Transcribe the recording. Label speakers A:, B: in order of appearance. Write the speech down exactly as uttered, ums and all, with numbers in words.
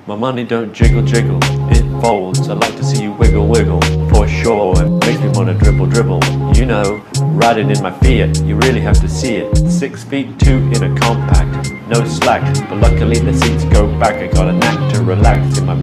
A: My money don't jiggle jiggle, it folds. I like to see you wiggle wiggle, for sure. It makes me wanna dribble dribble. You know, riding in my Fiat, you really have to see it. Six feet two in a compact, no slack. But luckily the seats go back, I got a knack to relax in my